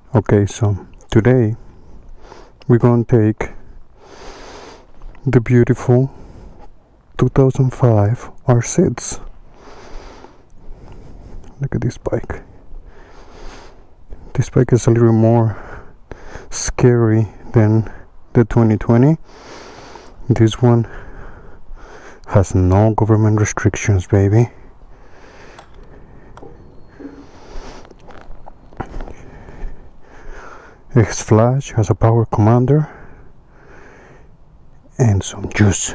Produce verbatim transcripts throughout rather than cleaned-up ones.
Okay, so today we're gonna take the beautiful two thousand five R six. Look at this bike. This bike is a little more scary than the twenty twenty. This one has no government restrictions, baby. It's flash, has a power commander and some juice.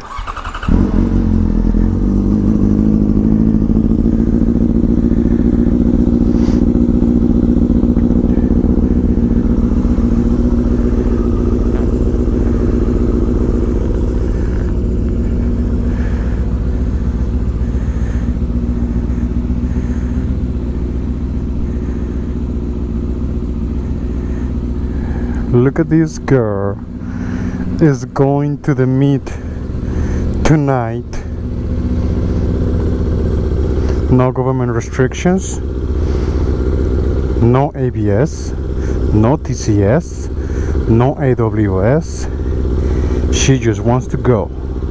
Look at this girl is going to the meet tonight. No government restrictions, no A B S, no T C S, no A W S. She just wants to go.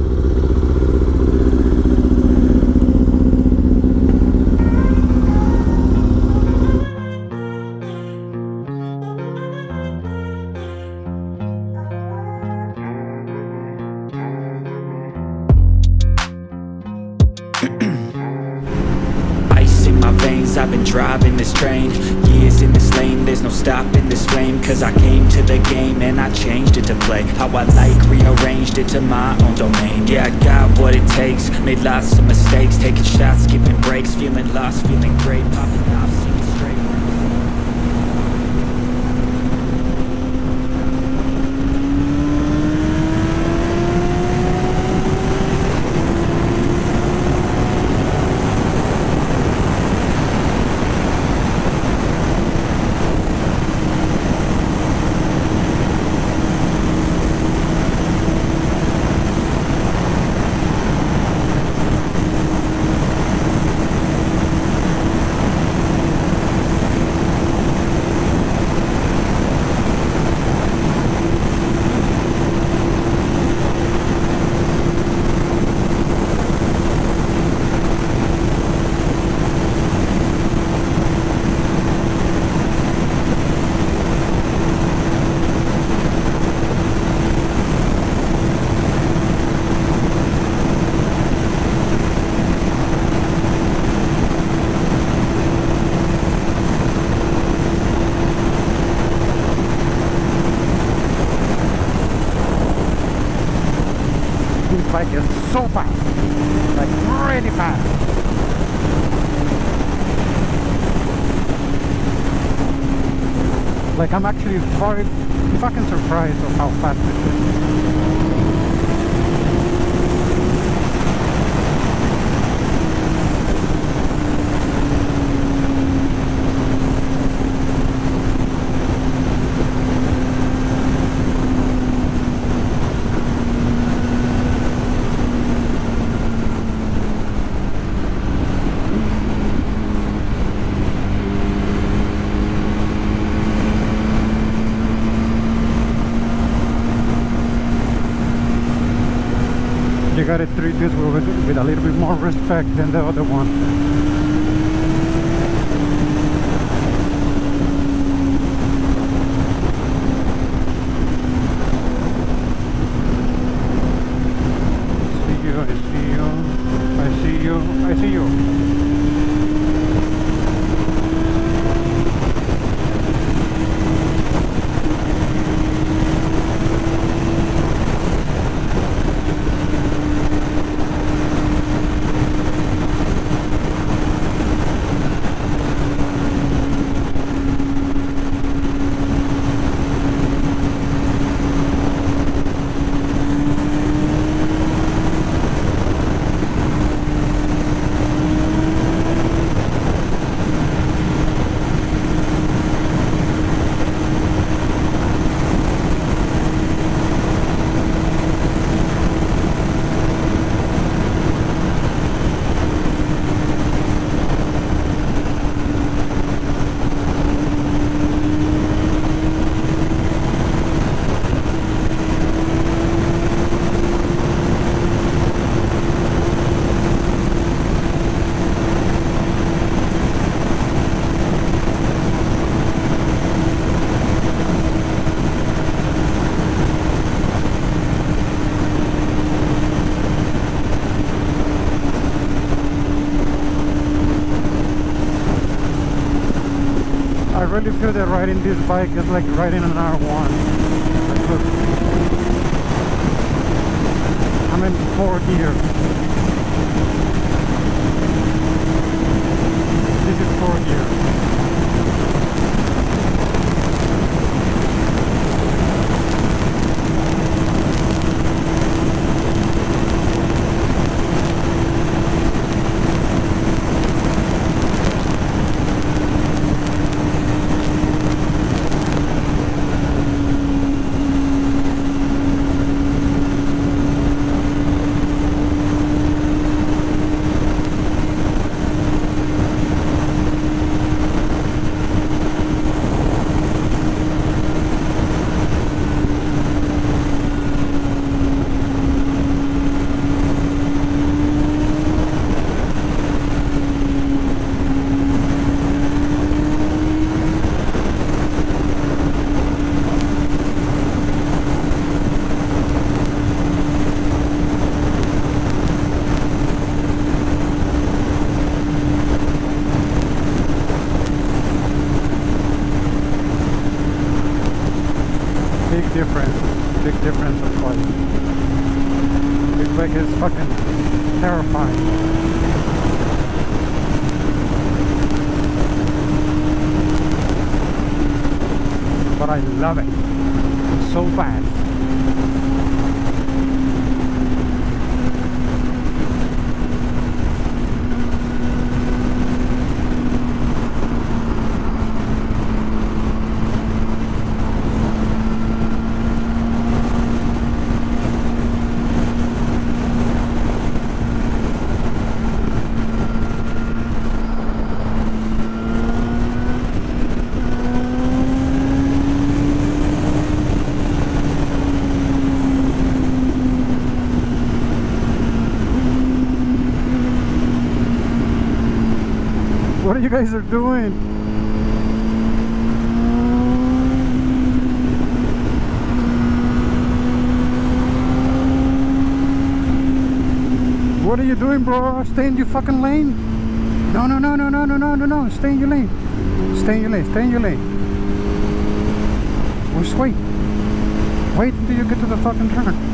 I've been driving this train, years in this lane, there's no stopping this flame. Cause I came to the game and I changed it to play how I like, rearranged it to my own domain. Yeah, I got what it takes, made lots of mistakes, taking shots, skipping breaks, feeling lost, feeling great, popping off, singing straight. This bike is so fast, like really fast. Like I'm actually very fucking surprised of how fast this is. You gotta treat this with, with a little bit more respect than the other one. I see you, I see you. really feel that riding this bike is like riding an R one. Like, look, I'm in fourth gear. This is fourth gear. Big difference, big difference of course. This bike is fucking terrifying. But I love it. It's so fast. What you guys are doing? What are you doing, bro? Stay in your fucking lane. No, no, no, no, no, no, no, no, no. Stay in your lane. Stay in your lane. Stay in your lane. Or just wait. Wait until you get to the fucking turn.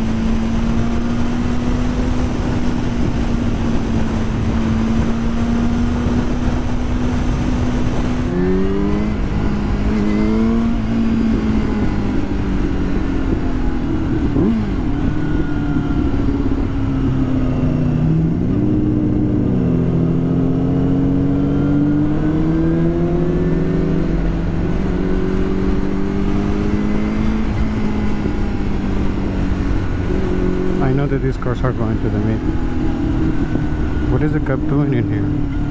I know that these cars are going to the meet. What is the cab doing in here?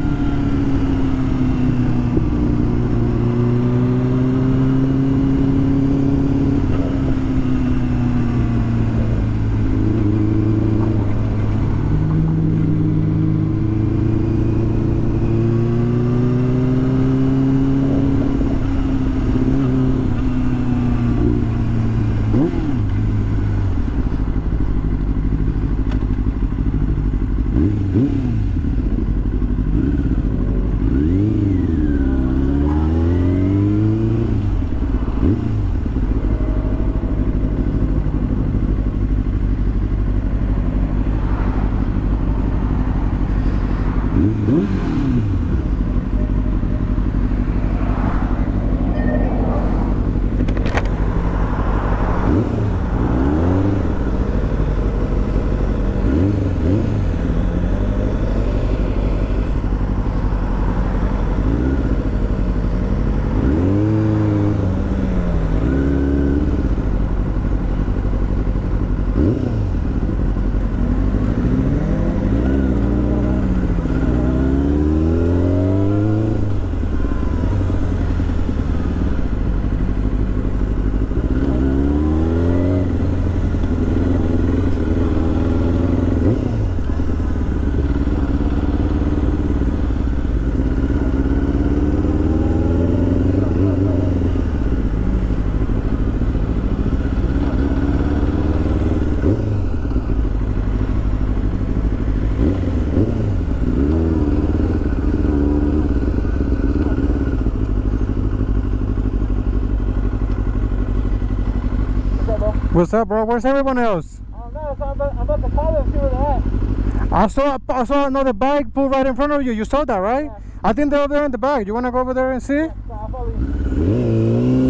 What's up, bro? Where's everyone else? I don't know, so I'm about, I'm about to call them and see where they're at. I saw I saw another bike pulled right in front of you. You saw that, right? Yeah. I think they're over there in the back. You want to go over there and see? Yeah, so I'll probably...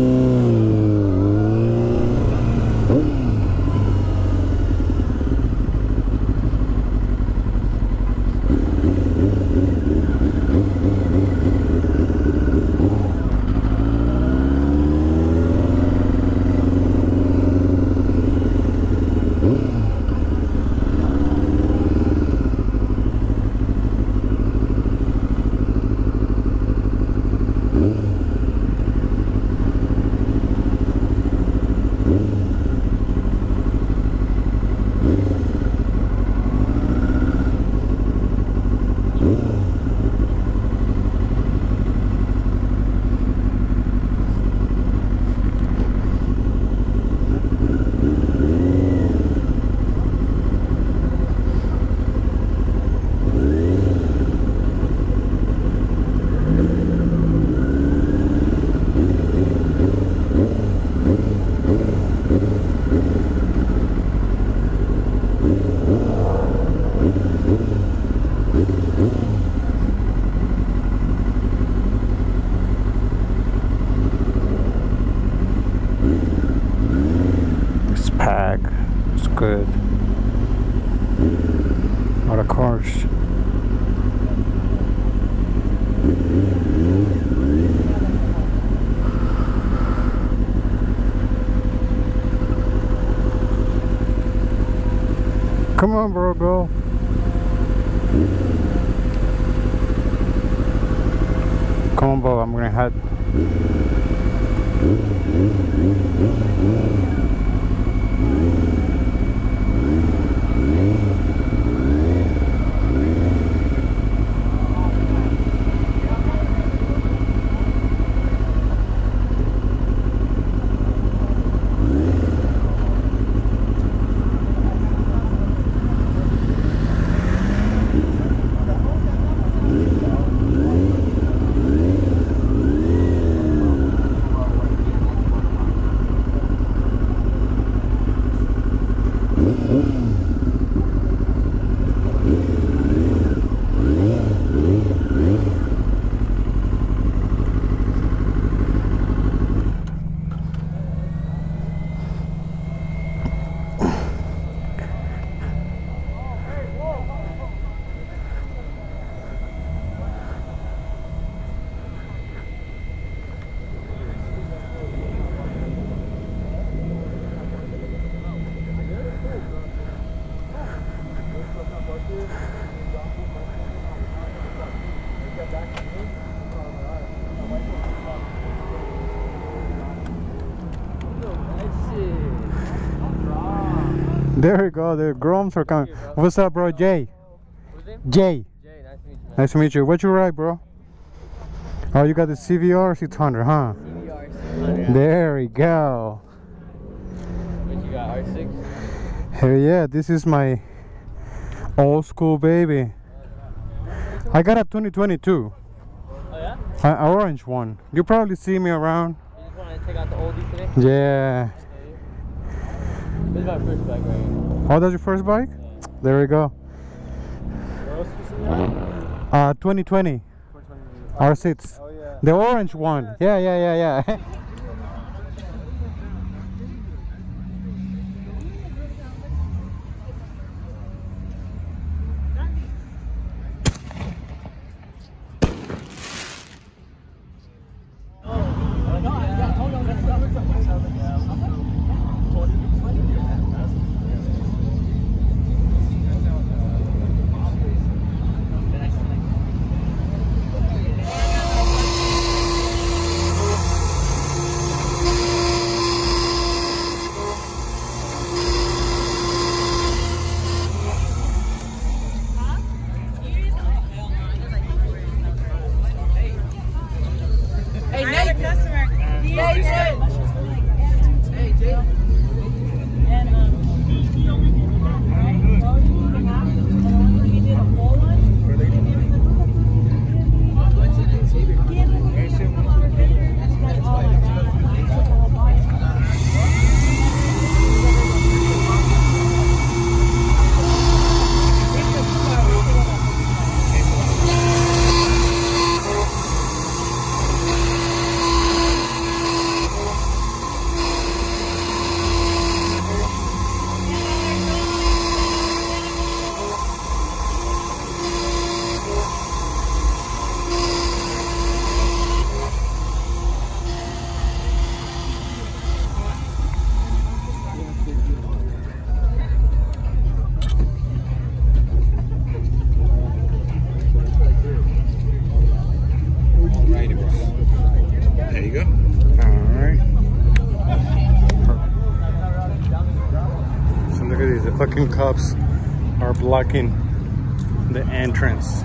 Good. A lot of cars. Come on, bro, go. Come on, bro, I'm gonna head. There we go, the Groms are coming. What's up, bro? Jay. What's his name? Jay. Jay, nice to meet you. Man. Nice to meet you. What you ride, bro? Oh, you got the C V R six hundred, huh? C V R six hundred. There we go. What you got, R six? Hell yeah, this is my old school baby. I got a twenty twenty-two. Oh yeah? An orange one. You probably see me around. You just want to take out the oldies today? Yeah. This is my first bike right here. Oh, that's your first bike? Yeah. There we go. What else you see now? Uh, twenty twenty. R six. Oh yeah. The orange one. Yeah, yeah, yeah, yeah. parking cops are blocking the entrance.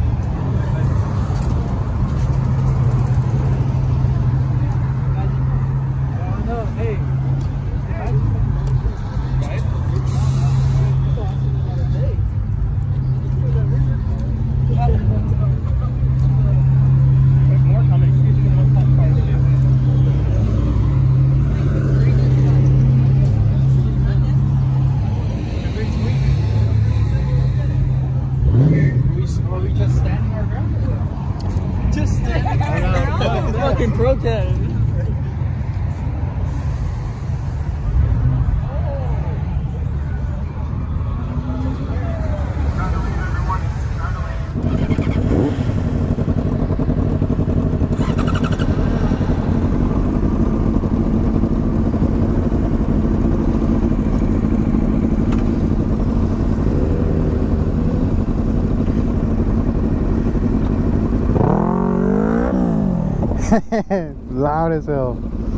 Fucking protest. Loud as hell.